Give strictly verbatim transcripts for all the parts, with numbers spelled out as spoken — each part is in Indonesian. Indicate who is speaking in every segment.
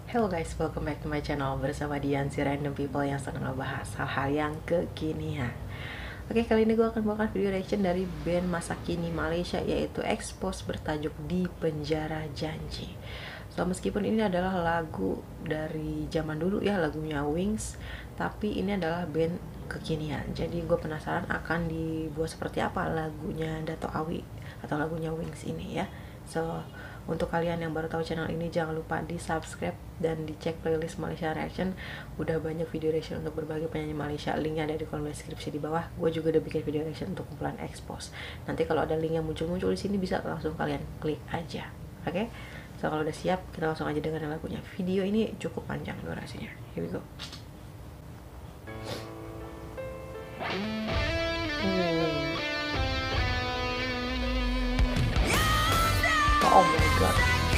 Speaker 1: Hello guys, welcome back to my channel bersama Dian, si random people yang senang ngebahas hal-hal yang kekinian. Oke, kali ini gue akan bawakan video reaction dari band masa kini Malaysia, yaitu Expose, bertajuk Di Penjara Janji. So, meskipun ini adalah lagu dari zaman dulu ya, lagunya Wings, tapi ini adalah band kekinian. Jadi gue penasaran akan dibuat seperti apa lagunya Dato' Awi atau lagunya Wings ini ya. So, untuk kalian yang baru tahu channel ini, jangan lupa di subscribe dan dicek playlist Malaysia Reaction. Udah banyak video reaction untuk berbagai penyanyi Malaysia, linknya ada di kolom deskripsi di bawah. Gue juga udah bikin video reaction untuk kumpulan Expose. Nanti kalau ada link yang muncul-muncul di sini, bisa langsung kalian klik aja. Oke? Okay? So, kalau udah siap, kita langsung aja dengerin lagunya. Video ini cukup panjang durasinya. Here we go. Hmm. Oh my god.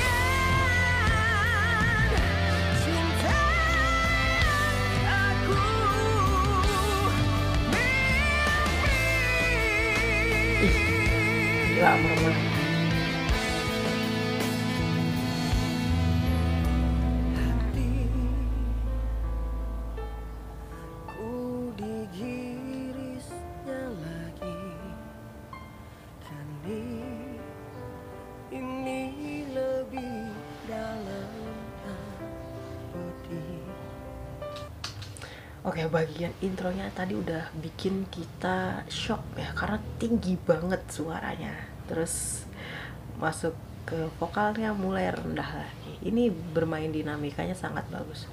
Speaker 1: Ih, gila mama. Oke, bagian intronya tadi udah bikin kita shock ya, karena tinggi banget suaranya. Terus masuk ke vokalnya mulai rendah lagi. Ini bermain dinamikanya sangat bagus.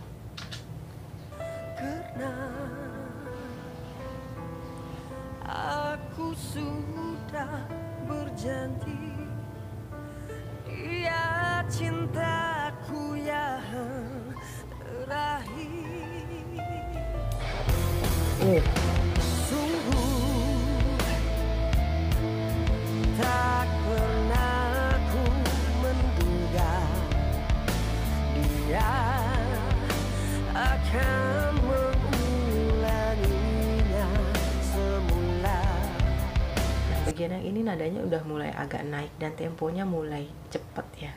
Speaker 2: Karena aku sudah berjanji, dia cintaku yang terakhir.
Speaker 1: Uh.
Speaker 2: Sungguh tak pernah ku menduga dia akan mengulanginya semula.
Speaker 1: Bagian yang ini nadanya udah mulai agak naik dan temponya mulai cepet ya.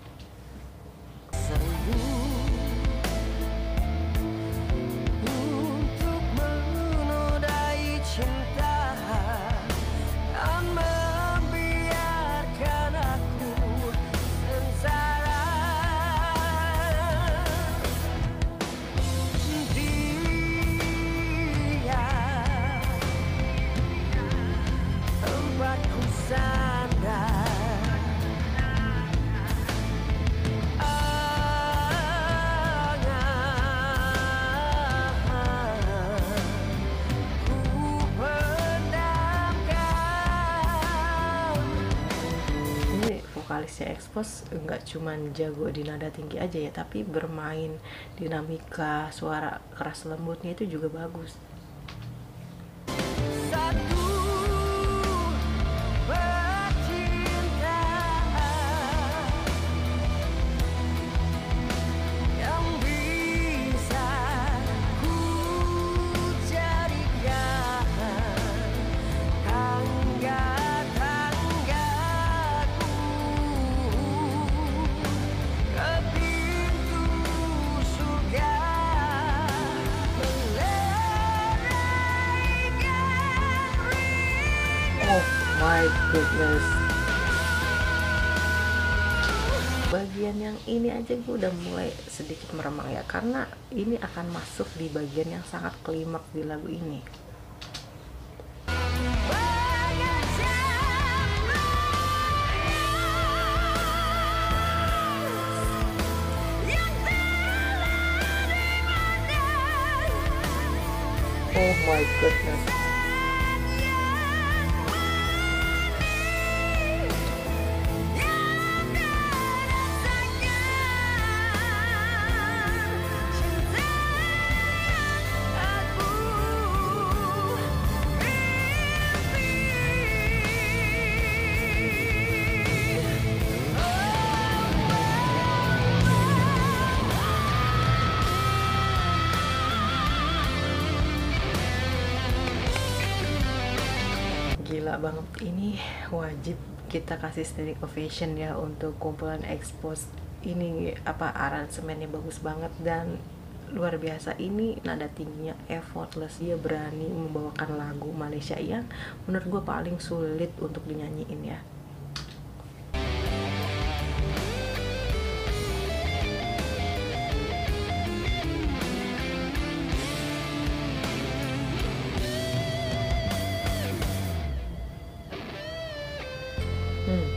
Speaker 1: Vokalisnya Expose enggak cuman jago di nada tinggi aja ya, tapi bermain dinamika suara keras lembutnya itu juga bagus. Oh my goodness. Bagian yang ini aja gue udah mulai sedikit meremang ya, karena ini akan masuk di bagian yang sangat klimaks di lagu ini. Oh my goodness. Gila banget, ini wajib kita kasih standing ovation ya untuk kumpulan Expose. ini apa aransemennya bagus banget dan luar biasa. Ini nada tingginya effortless, dia berani membawakan lagu Malaysia yang menurut gue paling sulit untuk dinyanyiin ya. hmm.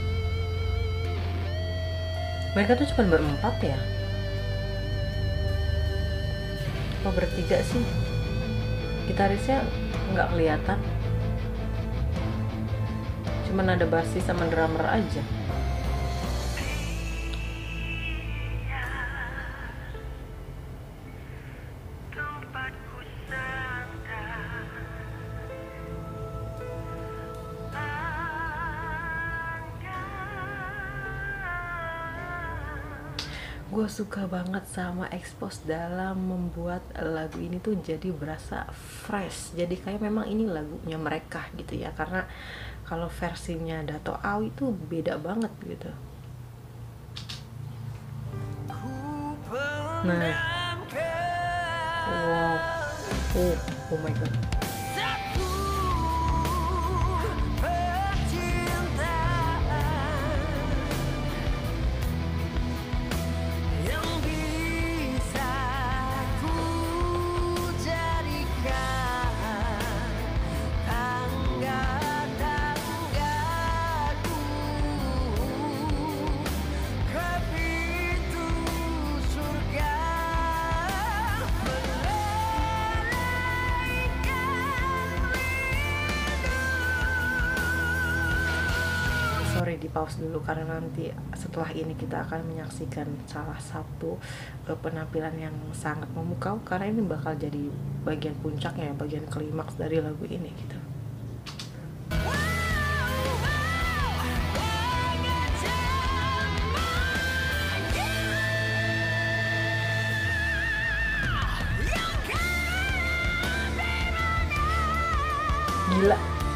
Speaker 1: Mereka tuh cuma berempat ya, apa bertiga sih? Gitarisnya nggak kelihatan, cuman ada bassis sama drummer aja. Gue suka banget sama Expose dalam membuat lagu ini tuh jadi berasa fresh, jadi kayak memang ini lagunya mereka gitu ya, karena kalau versinya Dato' Awi tuh beda banget gitu. Nah, wow, oh, oh my god. Sorry di pause dulu karena nanti setelah ini kita akan menyaksikan salah satu uh, penampilan yang sangat memukau, karena ini bakal jadi bagian puncaknya, bagian klimaks dari lagu ini gitu. Gila.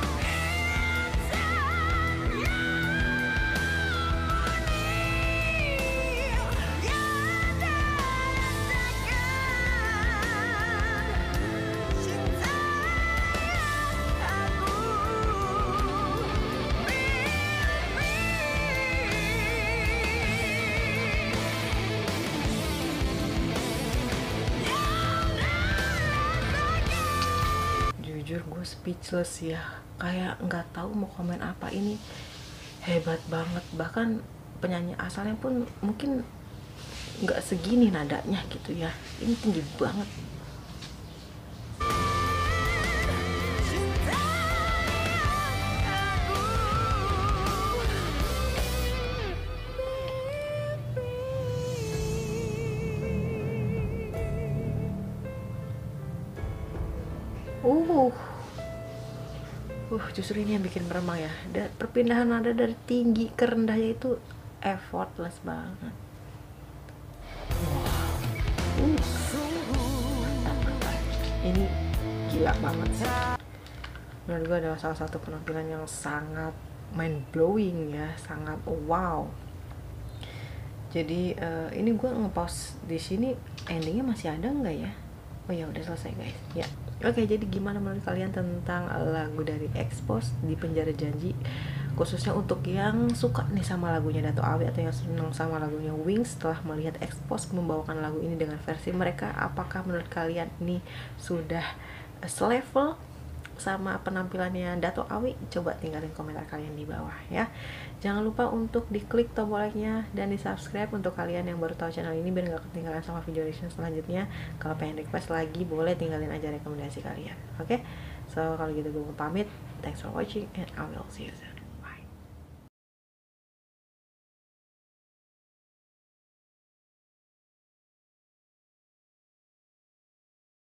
Speaker 1: Jujur gue speechless ya, kayak nggak tahu mau komen apa. Ini hebat banget, bahkan penyanyi asalnya pun mungkin nggak segini nadanya gitu ya, ini tinggi banget. Uh, uh, justru ini yang bikin meremang ya. Dan perpindahan nada dari tinggi ke rendahnya itu effortless banget. Wow. Uh. Ini gila banget sih. Menurut gue adalah salah satu penampilan yang sangat mind blowing ya, sangat wow. Jadi uh, ini gue nge-pause di sini, endingnya masih ada nggak ya? Oh ya udah selesai guys. Ya. Oke, jadi gimana menurut kalian tentang lagu dari Expose di Penjara Janji, khususnya untuk yang suka nih sama lagunya Dato' Awi atau yang senang sama lagunya Wings setelah melihat Expose membawakan lagu ini dengan versi mereka? Apakah menurut kalian ini sudah selevel sama penampilannya Dato' Awi? Coba tinggalin komentar kalian di bawah ya. Jangan lupa untuk diklik tombol like-nya dan di subscribe untuk kalian yang baru tahu channel ini biar gak ketinggalan sama video reaction selanjutnya. Kalau pengen request lagi boleh tinggalin aja rekomendasi kalian. Oke, okay? So kalau gitu gue mau pamit. Thanks for watching and I will see you soon.